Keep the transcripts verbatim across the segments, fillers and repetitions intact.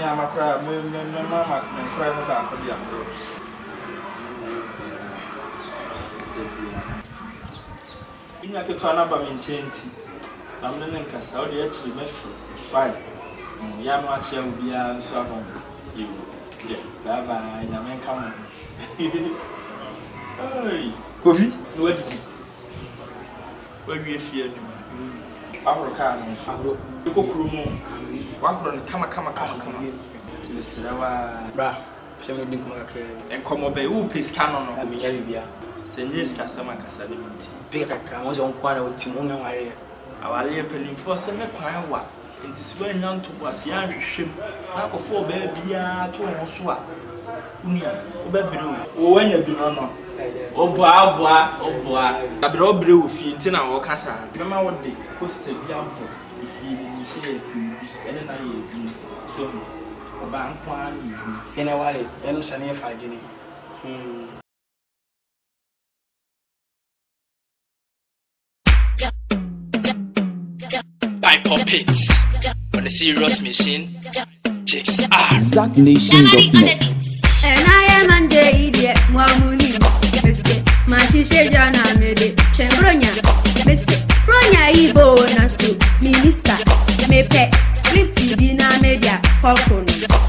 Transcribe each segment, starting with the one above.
I'm a crab, mamma, and cry about the young girl. You know, I could turn up a minty. I'm not in Castle, the actually met for. Why? Yam watch will be a song. You, yeah, bye bye, and I'm coming. Hey, Coffee? What did you? What do you fear? Our car, you go room. One come, come, come, come. To the Serawa, bra, seven didn't come and come obey who pays canon of me, Elvia. Send this Casama Casadimity. Pekaka was on quarter with Timona Maria. Our lay penny for some choir what. It is well known to us, young ship. I go for baby, two or swap. Unia, Obebu, or when you do not know. Oh, bois, bois, oh, bois. A broad brew of Fientina or Casa. Remember what they cost a biampo if you say a crew, and then I so a bank one in a wallet, and Sania Fagini. By puppets on the serious machine, Jics-R. Zack Nation dot net. And I am an idiot, Mamuni, Mister Mashisha Jana made it, Chembronia, Mister Bronya Ibo Nasu, Minister, me pet, fifty dinner media, popcorn.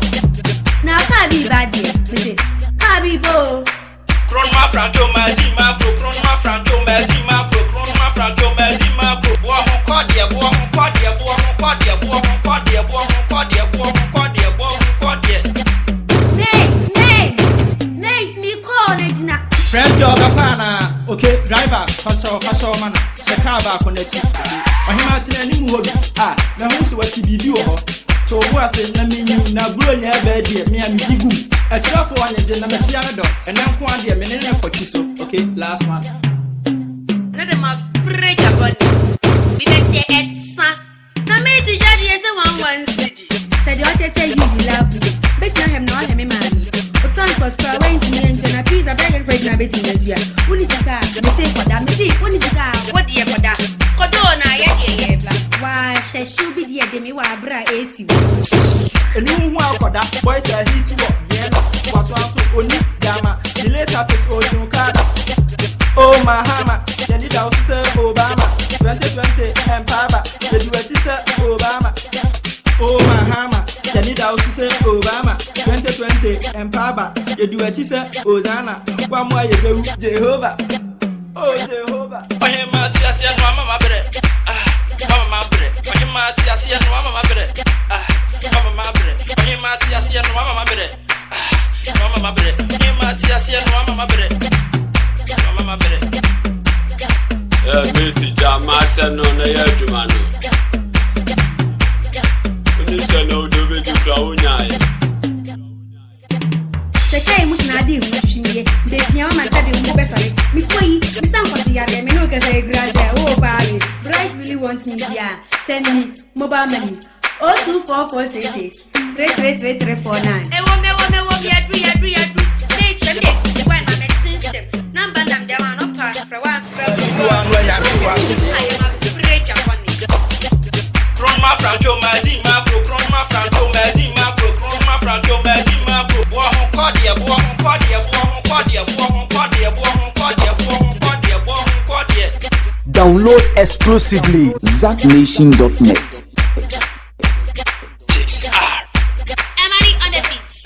Now, Kabi Badi, Mister Kabi Bo. Cronma Franco Mazima, Pro Cronma Franco Mazima, Pro Cronma Franco Mazima, Pro Bois Cordia, Bois Cordia, Bois Cordia, Bois Cordia, Bois Cordia, Bois Cordia, Bois Cordia. Mate, mate, mate, me call Regina. Fresh dog, Apana, okay, driver, Paso, Paso Man, Sakaba Conetti. Or him out in any movie. Ah, now who's what you do? So, what's it? I mean, now, Brunia, baby, me and Jigu. A chap for one agent, I'm a Siano, and I'm quite a minute for Kiso. Okay, last one. Let them have break upon me. Because say it's son. Now, mate, you just a one one city. Said you just say you love me. But now I'm not him, man. But transport for away to me and a piece of bag and freight and everything in India. Who is a car? Me say for that. Me see, what is a car? What do you for that? Codona, yeah, yeah, why, she should be the demi wa bra A C. And you want for that boys are hit you up, yeah, was one so only Yama, the later is Ocean Kada. Oh, my hammer, then it also say Obama, twenty twenty and Papa, the duet is Obama. Oh, my hammer, then it also say Obama, twenty twenty and Papa, the duet is Ozana, one more you go, Jehovah. Oh, Jehovah. I am Matthias and Mama Bread. Mama bread, my Matthias and Mama bread. Ah, Mama bread, my Matthias and Mama bread. Ah, Mama bread, my Matthias and Mama bread. Mama bread. Eh, meti Jamas and on the Yajumano. When you say no, do we do Crowny? The time was not deal with me. The young man said, Miss Way, Miss Uncle, I know because I graduate. Oh, Bali, Bright really wants me here. Send me mobile money. Oh, two four four six six three three three three four nine. A woman, woman, woman, you agree, agree, agree. Make them this when I'm at system. Number them down on part for one from one way. I am a break upon it. Cronma Franco Mazima, Pro Cronma Franco Mazima, Pro Cronma Franco Mazima, Pro Bois Cordia, Bois Cordia, Bois Cordia, Bois Cordia, Bois Cordia, Bois Cordia, Bois Cordia. Download exclusively Zack Nation dot net. Jics-R. Emily on the beats.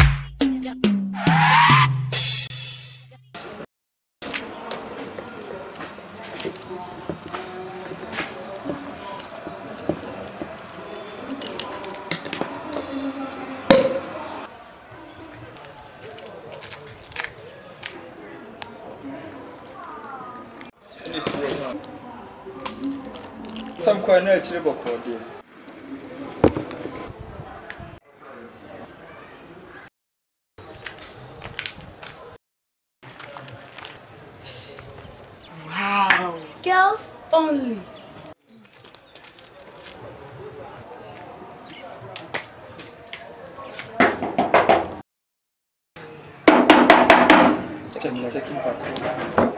Some quite natural book. Wow. Girls only. Checking, checking back.